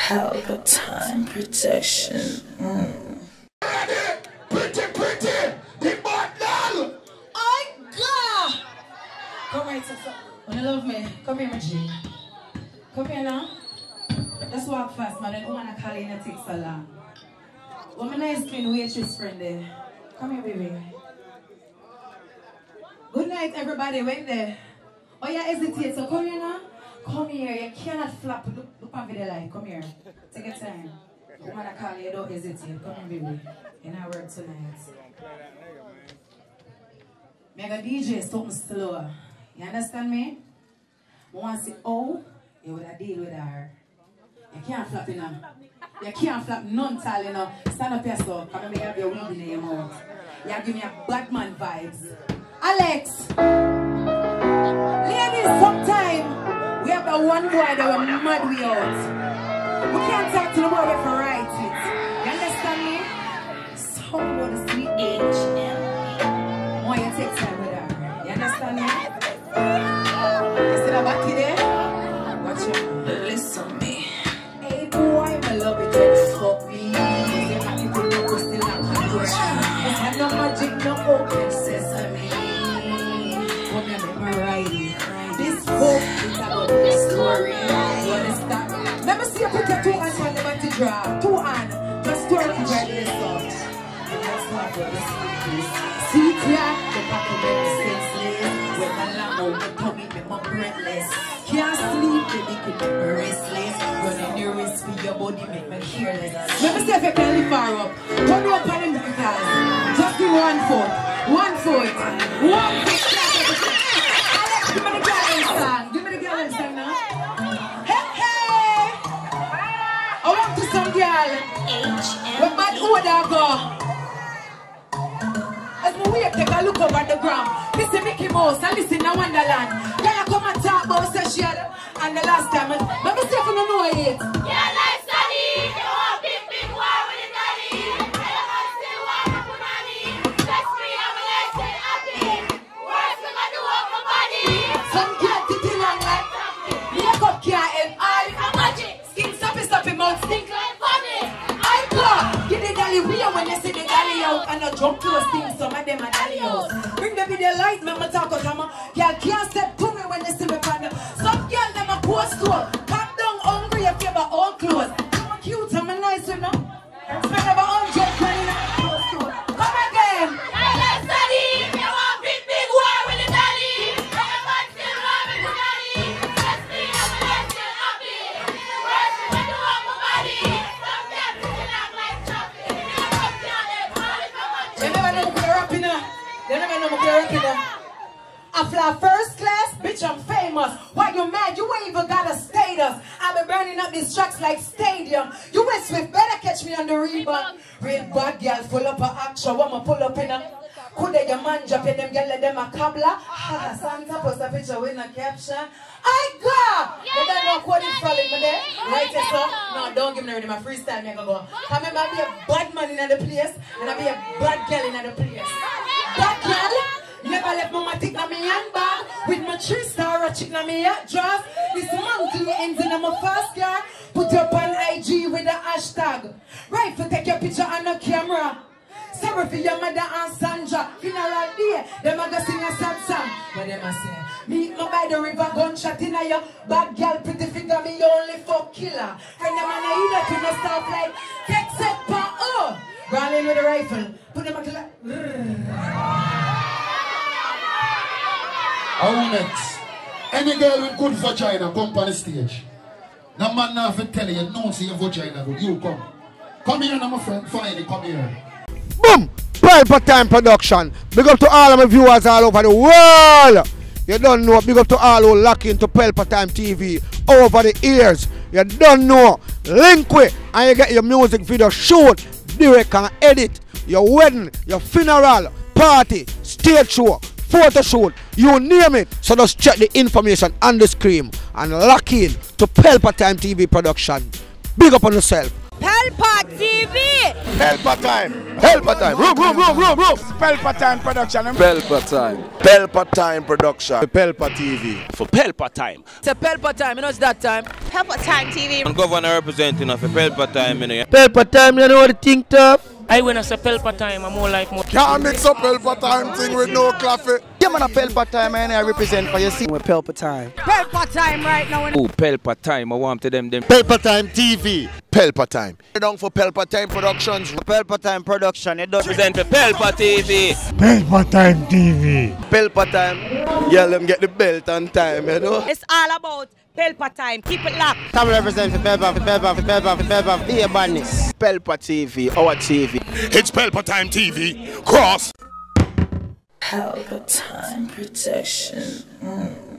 Palpatine protection. Pretty, the bottle. I God. Come right, sister. When you love me, come here, my G. Come here now. Let's walk fast, man. I don't want to call you and it takes so long. Well, my nice clean waitress friend there. Come here, baby. Good night, everybody. When there? Oh, you hesitate, so come here now. Come here. You cannot flap. Look on video live. Come here. Take your time. I want to call you. Don't hesitate. Come here, baby. In our work tonight. Mega DJ, something slower. You understand me? I want to say, oh, you would have deal with her. You can't flap, you know. You can't flap none tall, you know. Stand up here, so come and have your weed in your mouth. You give me a Batman vibes. Alex! Ladies, sometime we have the one boy that we're mad we out. We can't talk to the boy if we write it. You understand me? Someone sweet H.M. Why you take time with her? You understand me? You see that back there? Watch it. Listen me. Hey boy, my love it when you fuck me. You happy to know we're still not condition. I no magic, no open sesame. Come here, make me write it. This book is about the story. You understand? Let me see you put your 2 hands on the body draw. 2 hands. Just story to write this out. And let's start with this. Secret, the back of me senseless. When my lamb out, the tummy, me breathless. Can't sleep, they make it restless. Running your wrist for your body, make me careless. Let me see if you can lift her up. Turn up on him, guys. Just do 1 foot. 1 foot. 1 foot. Alex, give me the girl song. Give me the girl song now. Hey, hey. I want to some girl. H.M. Where bad order go? As we wait, take a look over the ground. Listen Mickey Mouse and listen to Wonderland. Can you come and talk about session? And the last time, let me see if you don't know it. Yeah, like study. You want big war with the daddy. I don't still want to put money. That's free, I'm a nice and happy. Worst thing I do up my body. Some can't take it long like makeup can't help. I Come magic. skin stuffy, mouth stink like Funny. I go. Get the dolly real when you see the dolly out. And I jump close things, some of them are dolly out. Bring the video light, mama talk about hammer. Y'all can't step to me when you see me pan. Some girl them a post store. Pop down hungry if you have all clothes. I'm cute, I'm a nice, you know. Spend over 100 money in a clothes store. Come again. Yeah, like study. You want big war with the daddy. I don't still want to put money. That's free, I'm a nice and happy. Worst thing I do up my body. Some can't sit down like chocolate. You don't can't let money for much. They never know me could rap in her. They never know me could rap in her. I fly first class, bitch, I'm famous. Why you mad? You ain't even got a status. I be burning up these tracks like stadium. You went Swift, better catch me on the rebound. Real bad girl, full up of action. I'ma pull up in a. Could they your man drop in them girl, let them a cobbler? Ha, Santa post a picture with a caption. I go! You don't know what is falling me there? Right, yes, sir? No, don't give me ready, my freestyle, me go. Come remember, I be a bad man in the place, and I be a bad girl in the place. Bad girl? Never left mama take na me handbag. With my 3-star a chick na me dress. This monkey ends in my fast car. Put up on IG with the hashtag. Right for take your picture on the camera. Sorry for your mother and Sandra. Funeral day, them a go sing a sad song. But them a say, meet me by the river, gunshot in a your bad girl, pretty figure, me only fuck killer. Friend them and I either to no stop like take set pa oh. Rolling with a rifle, put them a killer. Next. Any girl with good vagina come on the stage. No man now for tell you, no see your vagina good. You come. Come here now, my friend. Finally, come here. Boom! Palpatine production. Big up to all of my viewers all over the world. You don't know. Big up to all who lock into Palpatine TV over the years. You don't know. Link with and you get your music video shoot, direct and edit. Your wedding, your funeral, party, stage show, photo shoot, you name it. So just check the information on the screen and lock in to Palpatine TV production. Big up on yourself. Pelpa TV. Pelpa time. Pelpa time. Room. Pelpa Time Production. Pelpa Time. Pelpa time production. Pelpa TV. For Pelpa Time. It's a Pelpa Time, you know it's that time. Pelpa Time TV. I'm governor representing of Pelpa Time, you know. Pelpa Time, you know what I think tough? I when I say Pelpa Time, I'm more like more. Can't mix up Pelpa time thing with no coffee. Yeah, man, a Pelpa Time, and I represent for you. See, we're Pelpa Time. Pelpa Time right now. Oh, Pelpa Time, I want to them. Pelpa time TV. Pelpa time. Down for Pelpa time productions. Pelpa Time Production. It does Represent for Pelpa TV. Pelpa time TV. Pelpa time. Yeah, let them get the belt on time, you know. It's all about Pelpa Time. Keep it locked. Time represent for Pelpa Via Badness. Pelpa TV, our TV. It's Pelpa time TV. Cross. Pelpa Time protection.